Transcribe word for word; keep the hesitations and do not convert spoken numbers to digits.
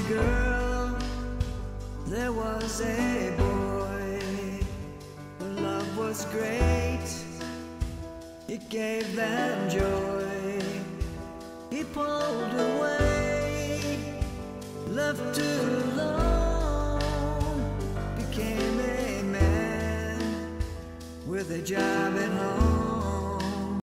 girl, there was a boy. Love was great, it gave them joy. He pulled away, left too long.